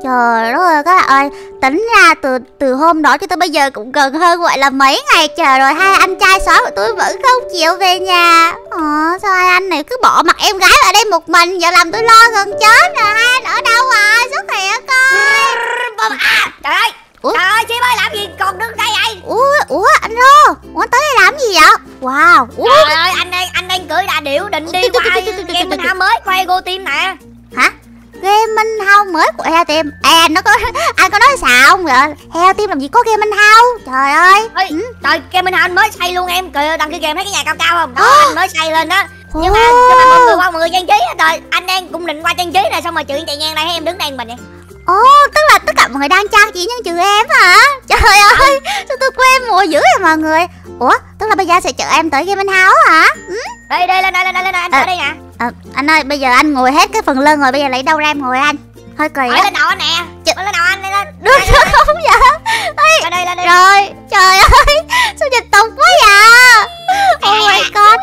Trời đất ơi các bạn ơi, tính ra từ hôm đó cho tới bây giờ cũng gần hơn gọi là mấy ngày trời rồi, hai anh trai xóa của tôi vẫn không chịu về nhà. Sao hai anh này cứ bỏ mặc em gái ở đây một mình, giờ làm tôi lo gần chết rồi. Hai anh ở đâu rồi? Xuất hiện coi. Trời ơi, trời ơi, Chim ơi, làm gì còn đứng đây vậy? Ủa anh Rô, anh tới đây làm gì vậy? Wow. Trời ơi, anh đang cưỡi đà điểu định đi qua game Minh Hao mới quay Go Team nè. Hả? Game Minh Hao mới của Heo Team? Anh có nói xạo không vậy? Heo Team làm gì có game Minh Hao? Trời ơi. Trời, game Minh Hao anh mới xây luôn em. Kìa đằng kia game thấy cái nhà cao cao không? Đó, anh mới xây lên đó. Nhưng mà mọi người trang trí. Trời, anh đang cũng định qua trang trí này, xong rồi chị chạy ngang đây thấy em đứng đây mình vậy. Tức là tất cả mọi người đang trang trí nhưng trừ em hả? Trời ơi, sao tôi quên mùa dữ vậy mọi người? Ủa, tức là bây giờ sẽ chở em tới game Minh Hao hả? Đây, lên đây, anh tới đây nè. Anh ơi, bây giờ anh ngồi hết cái phần lưng rồi, bây giờ lấy đâu ra em ngồi anh? Hơi kỳ á. Lên đầu anh nè. Lên đầu anh, lên. Được không vậy? Lên đây. Rồi, trời ơi, sao dịch tục quá vậy? Oh my god.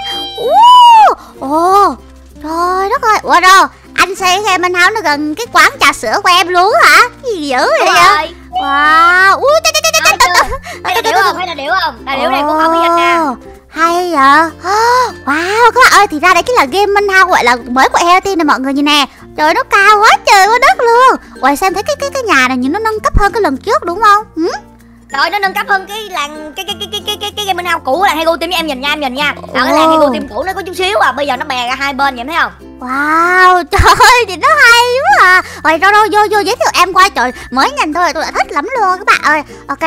Trời đất ơi. Ủa rồi, anh xây game Minh Hao nó gần cái quán trà sữa của em luôn hả? Gì dữ vậy vậy? Wow. Hay là điểu không? Đà điểu này cũng không biết anh nè. Hay vậy? Wow, các bạn ơi, thì ra đây cái là game Minh Hao gọi là mới của Heo Team này mọi người nhìn nè. Trời, nó cao quá trời quá đất luôn. Ủa xem thấy cái nhà này nhìn nó nâng cấp hơn cái lần trước đúng không? Rồi nó nâng cấp hơn cái làng cái game Minh Hao cũ là Hego Team, em nhìn nha. Ở cái làng Hego Team cũ nó có chút xíu à, bây giờ nó bè ra hai bên vậy em thấy không? Wow, trời ơi, thì nó hay quá à. Rồi đâu vô giới thiệu em qua, trời, mới nhìn thôi tôi đã thích lắm luôn các bạn ơi. Ok.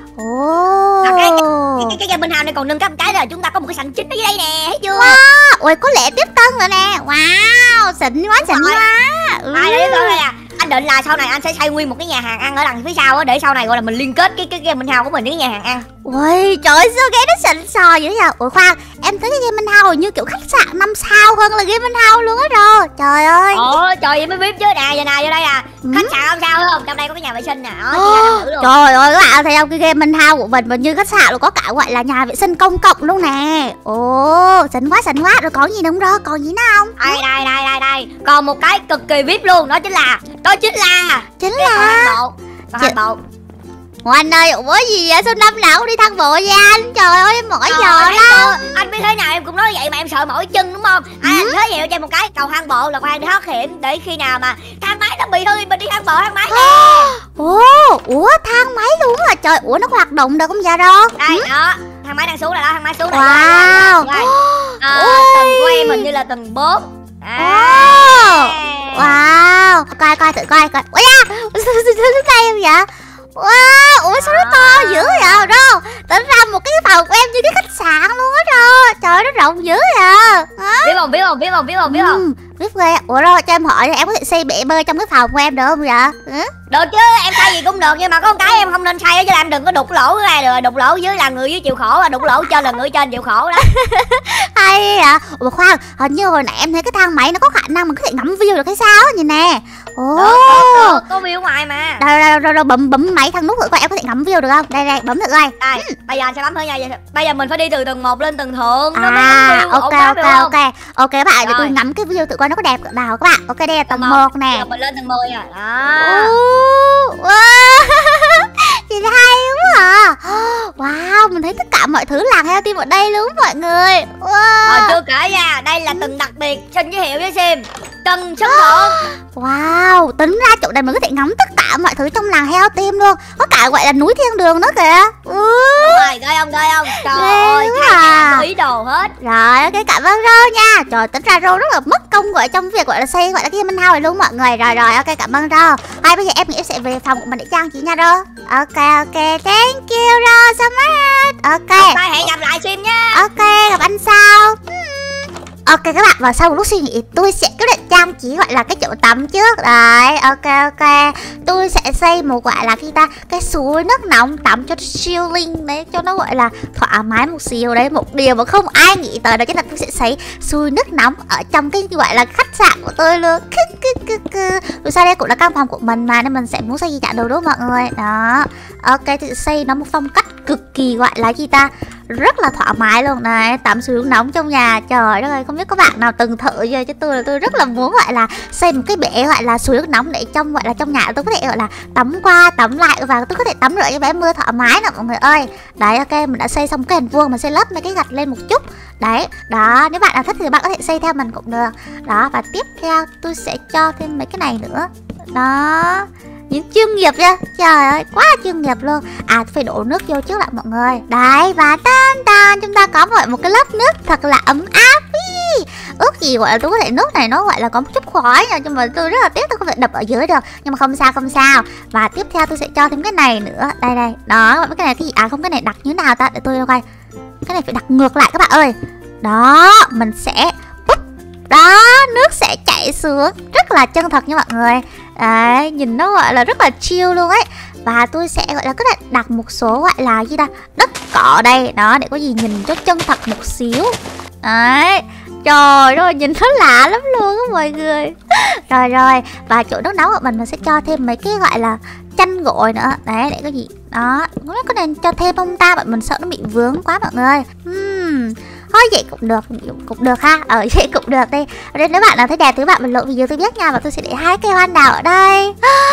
Cái game Minh Hao này còn nâng cấp cái là chúng ta có một cái sảnh chính ở dưới đây nè, thấy chưa? Wow, ui có lẽ tiếp tân rồi nè. Wow, xịn quá. Đấy à. Anh định là sau này anh sẽ xây nguyên một cái nhà hàng ăn ở đằng phía sau á, để sau này gọi là mình liên kết cái game Minh Hao của mình với cái nhà hàng ăn. Ui trời ơi, sao ghé nó xịn sò dữ vậy? Ủa khoan, em thấy cái game Minh Hao như kiểu khách sạn 5 sao hơn là game Minh Hao luôn á rồi. Trời ơi. Trời vậy mới biết chứ nè, giờ này vô đây à. Khách sạn 5 sao không? Trong đây có cái nhà vệ sinh nè. Trời ơi các bạn thấy không, cái game Minh Hao của mình như khách sạn luôn, có cả gọi là nhà vệ sinh công cộng luôn nè. Xịn quá. Rồi còn gì nữa không đó? Còn gì nữa không? Đây. Còn một cái cực kỳ VIP luôn, đó chính là con hàng bộ. Ủa anh ơi, ủa gì vậy? Sao năm nào cũng đi thang bộ vậy anh? Trời ơi, em mỏi giò lắm. Anh biết thế nào em cũng nói vậy mà em sợ mỏi chân đúng không? Anh giới thiệu cho em một cái cầu thang bộ là khoan để thoát hiểm, để khi nào mà thang máy nó bị hư mình đi thang máy nè. Ủa thang máy luôn à? Trời, ủa nó có hoạt động được không dạ đó? Đây đó, thang máy đang xuống rồi đó, thang máy xuống rồi. Wow. Tầng của em hình như là tầng 4. Wow. Coi thử coi. Ủa da, sao đây em vậy? Wow, ủa sao nó to dữ vậy Rô? Tính ra một cái phòng của em như cái khách sạn luôn á Rô. Trời, nó rộng dữ vậy. Biết không? Biết ghê. Ủa Rô, cho em hỏi em có thể xây bể bơi trong cái phòng của em được không vậy? Được chứ, em xây gì cũng được, nhưng mà có một cái em không nên xây chứ là em đừng có đục lỗ cái này được. Đục lỗ dưới là người dưới chịu khổ, đục lỗ trên là người trên chịu khổ đó. Hay à. Ủa khoan, hình như hồi nãy em thấy cái thang máy nó có khả năng mình có thể ngắm view được hay sao á, nhìn nè. Có view ngoài mà. Rồi bấm máy thằng nút thử coi em có thể ngắm view được không? Đây bấm thử coi. Đây, bây giờ anh sẽ bấm thử nha. Bây giờ mình phải đi từ tầng 1 lên tầng thượng. Ok các bạn, để tôi ngắm cái view thử coi nó có đẹp cỡ nào các bạn. Ok, đây là tầng 1 nè. Giờ mình lên tầng 10 rồi. Đó. Chị hay quá à. Wow, mình thấy tất cả mọi thứ làng Heo Team ở đây luôn mọi người. Chưa kể nha, đây là tầng đặc biệt xin giới thiệu với Sim, tầng sân thượng. Wow, tính ra chỗ này mình có thể ngắm tất cả mọi thứ trong làng Heo Team luôn. Có cả gọi là núi thiên đường nữa kìa. Đúng rồi, ghê không? Trời ơi, nhà ý đồ hết. Rồi, ok, cảm ơn Rô nha. Trời, tính ra Rô rất là mất công gọi trong việc gọi là xây gọi là cái Minh Hao này luôn mọi người. Rồi, ok, cảm ơn Rô. Hay bây giờ em nghĩ em sẽ về phòng của mình để trang trí nha Rô. Ok, thank you Rô so much. Ok, hẹn gặp lại Sim nha. Ok, gặp anh sau. Ok các bạn, và sau một lúc suy nghĩ tôi sẽ quyết định trang trí gọi là cái chỗ tắm trước. Đấy, ok. Tôi sẽ xây một gọi là cái suối nước nóng tắm cho chilling đấy, cho nó gọi là thoải mái một xíu đấy. Một điều mà không ai nghĩ tới đó chính là tôi sẽ xây suối nước nóng ở trong cái gọi là khách sạn của tôi luôn. Rồi sau đây cũng là căn phòng của mình mà, nên mình sẽ muốn xây gì chả được đúng không mọi người. Đó. Ok, tôi sẽ xây nó một phong cách cực kỳ gọi là gì ta, rất là thoải mái luôn này. Tắm suối nước nóng trong nhà, trời đất ơi, không biết có bạn nào từng thử chưa, chứ tôi là tôi rất là muốn gọi là xây một cái bể gọi là suối nước nóng để trong gọi là trong nhà tôi có thể gọi là tắm qua tắm lại và tôi có thể tắm rửa cho bé mưa thoải mái nè mọi người ơi. Đấy, ok, mình đã xây xong cái hình vuông, mình xây lấp mấy cái gạch lên một chút. Đấy, đó, nếu bạn nào thích thì bạn có thể xây theo mình cũng được. Đó, và tiếp theo tôi sẽ cho thêm mấy cái này nữa. Đó, những chuyên nghiệp nha, trời ơi, quá chuyên nghiệp luôn. À, phải đổ nước vô trước lại mọi người. Đấy, và chúng ta có một cái lớp nước thật là ấm áp. Ước gì gọi là tôi có thể nước này nó gọi là có một chút khói nha, nhưng mà tôi rất là tiếc tôi không thể đập ở dưới được. Nhưng mà không sao. Và tiếp theo tôi sẽ cho thêm cái này nữa. Đây, đó, cái này cái gì, à không, cái này đặt như thế nào ta, để tôi coi. Cái này phải đặt ngược lại các bạn ơi. Đó, mình sẽ đó, nước sẽ chảy xuống rất là chân thật nha mọi người. Đấy, nhìn nó gọi là rất là chill luôn ấy. Và tôi sẽ gọi là cứ đặt một số gọi là gì ta, đất cỏ đây. Đó, để có gì nhìn cho chân thật một xíu. Đấy, trời ơi, nhìn nó lạ lắm luôn á mọi người. Rồi, và chỗ nước nóng của mình sẽ cho thêm mấy cái gọi là chanh gội nữa. Đấy, để có gì. Đó, không biết có nên cho thêm không ta, bọn mình sợ nó bị vướng quá mọi người. Thôi vậy cũng được ha. Vậy cũng được đi. Nên nếu bạn nào thấy đẹp thì các bạn bình luận video tôi biết nha. Và tôi sẽ để 2 cây hoa anh đào ở đây.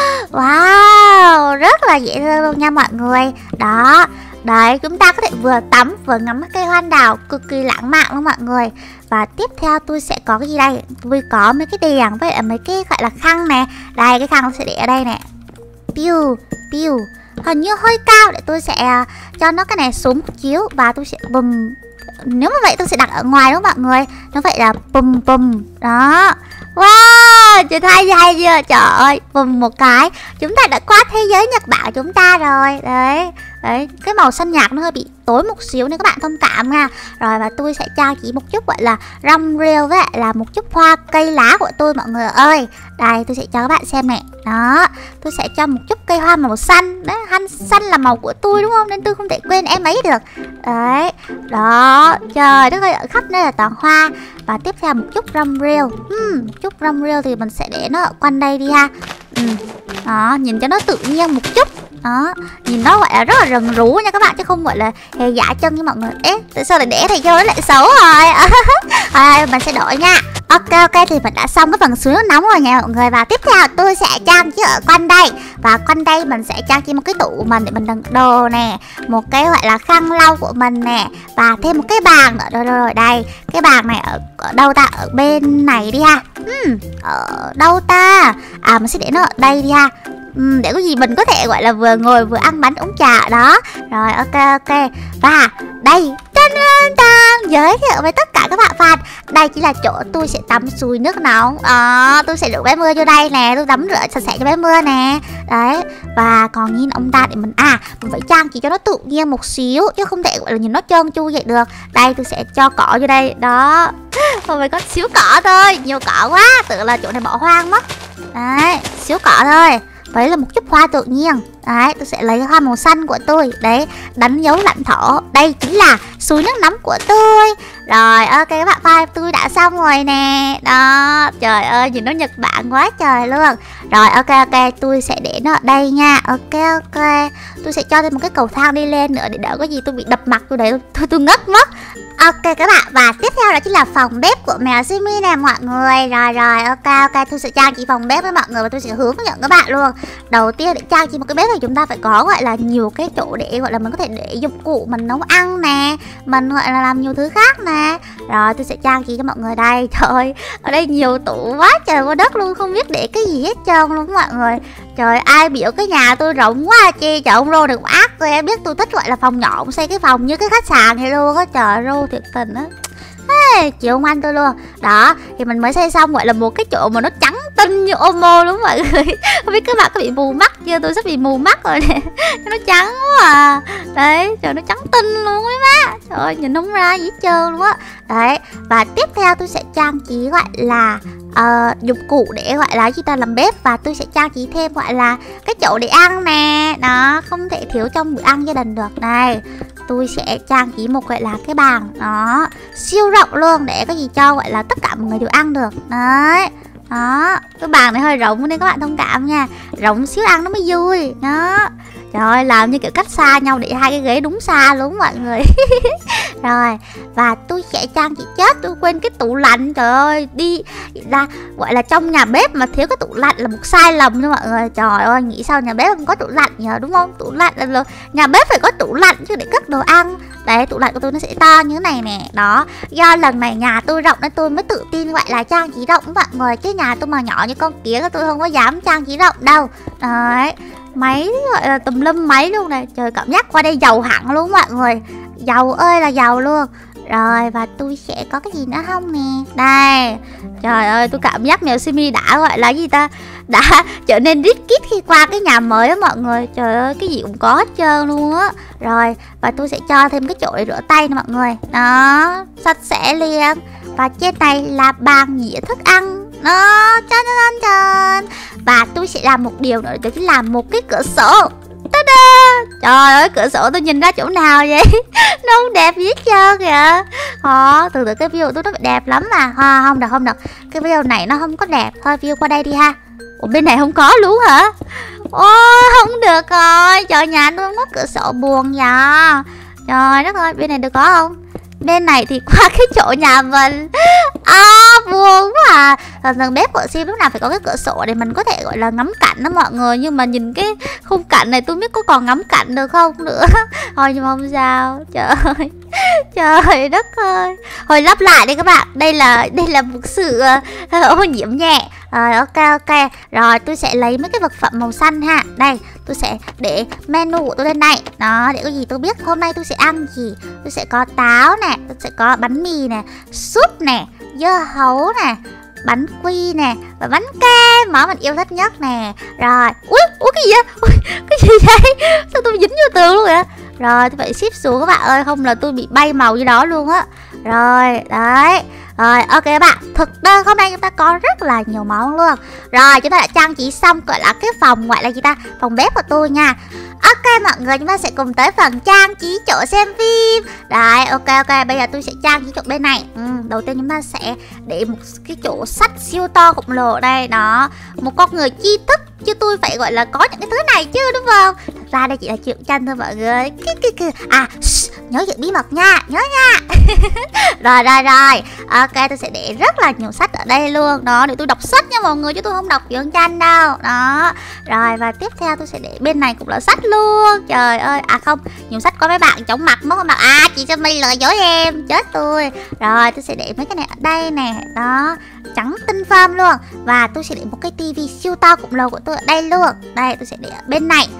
Wow, rất là dễ thương luôn nha mọi người. Đó, đấy, chúng ta có thể vừa tắm vừa ngắm cây hoa anh đào, cực kỳ lãng mạn luôn mọi người. Và tiếp theo tôi sẽ có cái gì đây? Tôi có mấy cái đèn với lại mấy cái gọi là khăn nè. Đây, cái khăn tôi sẽ để ở đây nè. Piu, hình như hơi cao, để tôi sẽ cho nó cái này xuống một chiếu. Và tôi sẽ bùm. Nếu mà vậy tôi sẽ đặt ở ngoài đúng không mọi người? Nó vậy là bùm. Đó. Wow, chị thấy hay chưa? Trời ơi, bùm một cái chúng ta đã qua thế giới Nhật Bản của chúng ta rồi. Đấy, cái màu xanh nhạt nó hơi bị tối một xíu nên các bạn thông cảm nha. Rồi, và tôi sẽ cho chỉ một chút gọi là rong rêu với lại là một chút hoa cây lá của tôi mọi người ơi. Đây, tôi sẽ cho các bạn xem nè. Đó, tôi sẽ cho một chút cây hoa màu xanh. Đấy, xanh là màu của tôi đúng không? Nên tôi không thể quên em ấy được. Đấy, đó, trời đất ơi, ở khắp nơi là toàn hoa. Và tiếp theo một chút rong rêu. Chút rong rêu thì mình sẽ để nó ở quanh đây đi ha. Đó, nhìn cho nó tự nhiên một chút. Đó, nhìn nó gọi là rất là rần rú nha các bạn, chứ không gọi là hề giả chân như mọi người. Ê, tại sao lại để thầy vô nó lại xấu rồi. Rồi, mình sẽ đổi nha. Ok, thì mình đã xong cái phần suối nước nóng rồi nha mọi người. Và tiếp theo tôi sẽ trang trí ở quanh đây. Và quanh đây mình sẽ trang trí một cái tủ của mình để mình đựng đồ nè. Một cái gọi là khăn lau của mình nè. Và thêm một cái bàn nữa. Rồi, đây. Cái bàn này ở đâu ta? Ở bên này đi ha. Ở đâu ta? À, mình sẽ để nó ở đây đi ha. Để có gì mình có thể gọi là vừa ngồi vừa ăn bánh uống trà đó. Rồi, ok. Và đây, giới thiệu với tất cả các bạn fan, đây chỉ là chỗ tôi sẽ tắm suối nước nóng. Tôi sẽ đổ bé mưa vô đây nè, tôi tắm rửa sạch sẽ cho bé mưa nè. Đấy, và còn nhìn ông ta để mình mình phải trang trí cho nó tự nhiên một xíu, chứ không thể gọi là nhìn nó trơn tru vậy được. Đây, tôi sẽ cho cỏ vô đây. Đó, phải có xíu cỏ thôi, nhiều cỏ quá, tưởng là chỗ này bỏ hoang mất. Đấy, xíu cỏ thôi. Đấy là một chút hoa tự nhiên. Đấy, tôi sẽ lấy hoa màu xanh của tôi. Đấy, đánh dấu lãnh thổ. Đây chính là suối nước nóng của tôi. Rồi, ok các bạn ơi, tôi đã xong rồi nè. Đó, trời ơi, nhìn nó Nhật Bản quá trời luôn. Rồi, ok, tôi sẽ để nó ở đây nha. Ok. Tôi sẽ cho thêm một cái cầu thang đi lên nữa, để đỡ có gì tôi bị đập mặt tôi đấy, tôi ngất mất. Ok các bạn, và tiếp theo đó chính là phòng bếp của mèo Jimmy nè mọi người. Rồi, ok, tôi sẽ trang trí phòng bếp với mọi người và tôi sẽ hướng dẫn các bạn luôn. Đầu tiên, để trang trí một cái bếp thì chúng ta phải có gọi là nhiều cái chỗ để gọi là mình có thể để dụng cụ mình nấu ăn nè, mình gọi là làm nhiều thứ khác nè. Rồi, tôi sẽ trang trí cho mọi người đây. Trời ơi, ở đây nhiều tủ quá trời quá đất luôn, không biết để cái gì hết trơn luôn mọi người. Trời, ai biểu cái nhà tôi rộng quá chi. Trời, ông Rô đừng ác tôi, em biết tôi thích gọi là phòng nhỏ, ông xây cái phòng như cái khách sạn này luôn á. Trời, Rô thiệt tình á. Chịu không anh tôi luôn. Đó, thì mình mới xây xong gọi là một cái chỗ mà nó trắng tinh như Omo đúng mọi người. Không biết các bạn có bị mù mắt chưa? Tôi sắp bị mù mắt rồi nè. Nó trắng quá à. Đấy, trời, nó trắng tinh luôn ấy má. Trời ơi, nhìn không ra gì hết trơn luôn á. Đấy, và tiếp theo tôi sẽ trang trí gọi là dụng cụ để gọi là chúng ta làm bếp. Và tôi sẽ trang trí thêm gọi là cái chỗ để ăn nè. Đó, không thể thiếu trong bữa ăn gia đình được. Này, tôi sẽ trang trí một gọi là cái bàn. Đó, siêu rộng luôn, để có gì cho gọi là tất cả mọi người đều ăn được. Đấy, đó, cái bàn này hơi rộng nên các bạn thông cảm nha. Rộng xíu ăn nó mới vui. Đó, Trời ơi, làm như kiểu cách xa nhau để hai cái ghế đúng xa luôn mọi người. Rồi, và tôi sẽ trang trí chết, tôi quên cái tủ lạnh. Trời ơi, đi ra gọi là trong nhà bếp mà thiếu cái tủ lạnh là một sai lầm nha mọi người. Trời ơi, nghĩ sao nhà bếp không có tủ lạnh nhờ, đúng không? Tủ lạnh là nhà bếp phải có tủ lạnh chứ để cất đồ ăn. Đấy, tủ lạnh của tôi nó sẽ to như thế này nè. Đó, do lần này nhà tôi rộng nên tôi mới tự tin gọi là trang trí rộng mọi người. Chứ nhà tôi mà nhỏ như con kiến tôi không có dám trang trí rộng đâu. Đấy, máy gọi là tùm lum máy luôn này. Trời, cảm giác qua đây giàu hẳn luôn mọi người. Giàu ơi là giàu luôn. Rồi, và tôi sẽ có cái gì nữa không nè. Đây. Trời ơi, tôi cảm giác mèo Simi đã gọi là gì ta, đã trở nên rít kít khi qua cái nhà mới á mọi người. Trời ơi, cái gì cũng có hết trơn luôn á. Rồi, và tôi sẽ cho thêm cái chổi để rửa tay nè mọi người. Đó, sạch sẽ liền. Và trên này là bàn dĩa thức ăn. Đó, chân. Và tôi sẽ làm một điều nữa, đó chính là một cái cửa sổ. Ta-da! Trời ơi, cửa sổ tôi nhìn ra chỗ nào vậy? Nó không đẹp gì hết trơn kìa. Từ cái view tôi nó đẹp lắm mà. Không được. Cái view này nó không có đẹp. Thôi view qua đây đi ha. Ủa, bên này không có luôn hả? Ôi, không được rồi. Trời, nhà tôi không có cửa sổ, buồn vậy. Trời đất ơi, bên này được có không? Bên này thì qua cái chỗ nhà mình. Buồn quá à. Tầng bếp của Sim lúc nào phải có cái cửa sổ để mình có thể gọi là ngắm cảnh đó mọi người. Nhưng mà nhìn cái khung cảnh này tôi biết có còn ngắm cảnh được không nữa. Thôi nhưng mà không sao. Trời đất ơi. Hồi lắp lại đi các bạn. Đây là một sự ô nhiễm nhẹ. Ok. Rồi tôi sẽ lấy mấy cái vật phẩm màu xanh ha. Đây, tôi sẽ để menu của tôi lên đây. Đó, để có gì tôi biết hôm nay tôi sẽ ăn gì. Tôi sẽ có táo nè, tôi sẽ có bánh mì nè, súp nè, dưa hấu nè, bánh quy nè và bánh kem, món mình yêu thích nhất nè. Rồi, ui cái gì vậy? Cái gì vậy? Sao tôi dính vô tường luôn vậy? Rồi tôi phải ship xuống các bạn ơi, không là tôi bị bay màu gì đó luôn á. Rồi, đấy. Rồi, ok các bạn, thực đơn hôm nay chúng ta có rất là nhiều món luôn. Rồi, chúng ta đã trang trí xong gọi là cái phòng gọi là gì ta? Phòng bếp của tôi nha. Ok mọi người, chúng ta sẽ cùng tới phần trang trí chỗ xem phim. Đấy, ok, bây giờ tôi sẽ trang trí chỗ bên này. Đầu tiên chúng ta sẽ để một cái chỗ sách siêu to khổng lồ đây. Đó, một con người tri thức chứ tôi phải gọi là có những cái thứ này chứ đúng không? Thật ra đây chỉ là chuyện tranh thôi mọi người. Nhớ giữ bí mật nha, nhớ nha. Rồi. Ok, tôi sẽ để rất là nhiều sách ở đây luôn. Đó, để tôi đọc sách nha mọi người, chứ tôi không đọc chuyện tranh đâu. Đó. Rồi, và tiếp theo tôi sẽ để bên này cũng là sách luôn. Trời ơi, không, nhiều sách có mấy bạn chóng mặt mất không bạn. Chị cho mày lừa dối em, chết tôi. Rồi, tôi sẽ để mấy cái này ở đây nè. Đó, trắng tinh phơm luôn. Và tôi sẽ để một cái tivi siêu to khổng lồ của tôi ở đây luôn. Đây, tôi sẽ để ở bên này.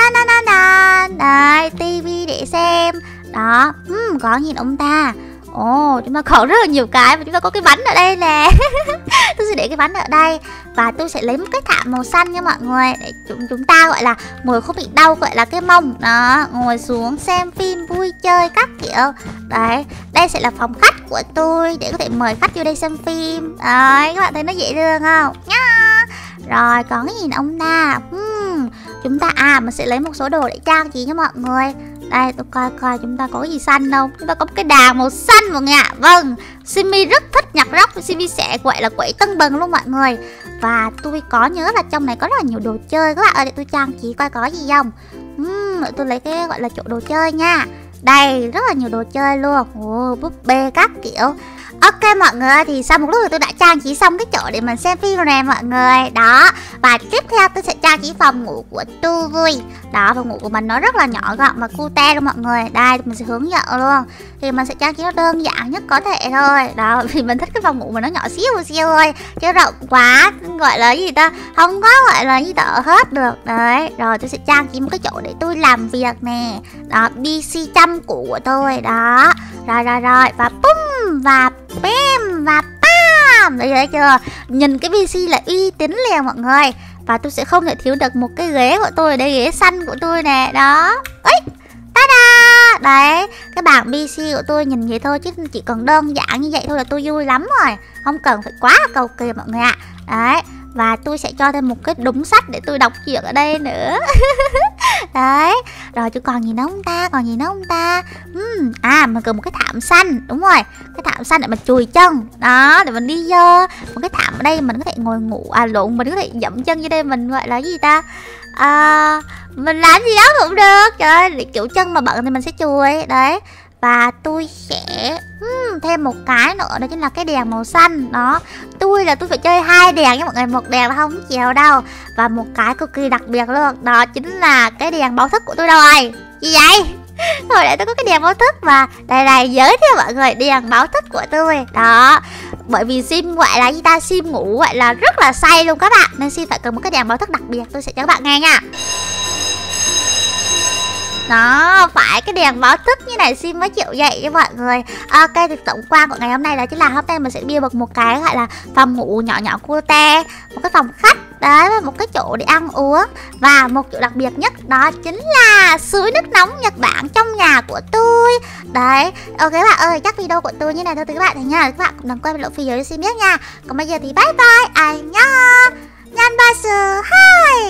Đây, tivi để xem. Đó, có nhìn ông ta. Chúng ta có rất là nhiều cái. Và chúng ta có cái bánh ở đây nè. Tôi sẽ để cái bánh ở đây. Và tôi sẽ lấy một cái thảm màu xanh nha mọi người. Để chúng ta gọi là ngồi không bị đau gọi là cái mông. Đó, ngồi xuống xem phim vui chơi các kiểu. Đấy, đây sẽ là phòng khách của tôi, để có thể mời khách vô đây xem phim. Đấy, các bạn thấy nó dễ thương không? Rồi, còn cái gì nữa ông ta? Chúng ta mình sẽ lấy một số đồ để trang trí nha mọi người. Đây, tôi coi chúng ta có cái gì xanh đâu. Chúng ta có một cái đàn màu xanh mọi người ạ. Vâng, Simi rất thích nhạc rock. Simi sẽ gọi là quẩy tưng bừng luôn mọi người. Và tôi có nhớ là trong này có rất là nhiều đồ chơi các bạn ơi. Để tôi trang trí coi có gì không. Tôi lấy cái gọi là chỗ đồ chơi nha. Đây, rất là nhiều đồ chơi luôn. Búp bê các kiểu. Ok mọi người, thì sau một lúc thì tôi đã trang trí xong cái chỗ để mình xem phim rồi nè mọi người. Đó, và tiếp theo tôi sẽ trang trí phòng ngủ của tôi vui. Đó, phòng ngủ của mình nó rất là nhỏ gọn và cute luôn mọi người. Đây, mình sẽ hướng dẫn luôn. Thì mình sẽ trang trí nó đơn giản nhất có thể thôi. Đó, vì mình thích cái phòng ngủ mà nó nhỏ xíu thôi. Chứ rộng quá, gọi là gì ta, không có gọi là gì ta ở hết được. Đấy, rồi tôi sẽ trang trí một cái chỗ để tôi làm việc nè. Đó, PC chăm cũ của tôi. Đó, rồi, và bum, và bam, và bam. Đấy chưa? Nhìn cái PC là uy tín liền mọi người. Và tôi sẽ không thể thiếu được một cái ghế của tôi ở đây, ghế xanh của tôi nè. Đó, ta-da. Đấy, cái bảng PC của tôi nhìn vậy thôi, chứ chỉ cần đơn giản như vậy thôi là tôi vui lắm rồi. Không cần phải quá cầu kỳ mọi người ạ. Đấy, và tôi sẽ cho thêm một cái đống sách để tôi đọc chuyện ở đây nữa. Đấy, rồi chứ còn gì nữa không ta? Mình cần một cái thảm xanh, đúng rồi. Cái thảm xanh để mình chùi chân. Đó, để mình đi vô. Một cái thảm ở đây mình có thể ngồi ngủ, mình có thể dẫm chân dưới đây, mình gọi là gì ta? Mình làm gì đó cũng được. Trời ơi, kiểu chân mà bận thì mình sẽ chùi. Đấy. Và tôi sẽ thêm một cái nữa, đó chính là cái đèn màu xanh. Đó. Tôi phải chơi 2 đèn với mọi người, một đèn là không chèo đâu. Và một cái cực kỳ đặc biệt luôn, đó chính là cái đèn báo thức của tôi đâu rồi. Gì vậy? Thôi để tôi có cái đèn báo thức. Và đây này, giới thiệu mọi người đèn báo thức của tôi. Đó. Bởi vì Sim gọi là gì ta, Sim ngủ gọi là rất là say luôn các bạn, nên Sim phải cần một cái đèn báo thức đặc biệt. Tôi sẽ cho các bạn nghe nha. Đó, phải cái đèn báo thức như này Sim mới chịu dậy cho mọi người. Ok, thì tổng quan của ngày hôm nay đó chính là hôm nay mình sẽ build một cái gọi là phòng ngủ nhỏ nhỏ cute, một cái phòng khách đấy, một cái chỗ để ăn uống. Và một chỗ đặc biệt nhất đó chính là suối nước nóng Nhật Bản trong nhà của tôi. Đấy, ok các bạn ơi, chắc video của tôi như này thôi các bạn thấy nha. Các bạn cũng đừng quên lộ video cho Sim biết nha. Còn bây giờ thì bye bye, 안녕. Nhan ba hai.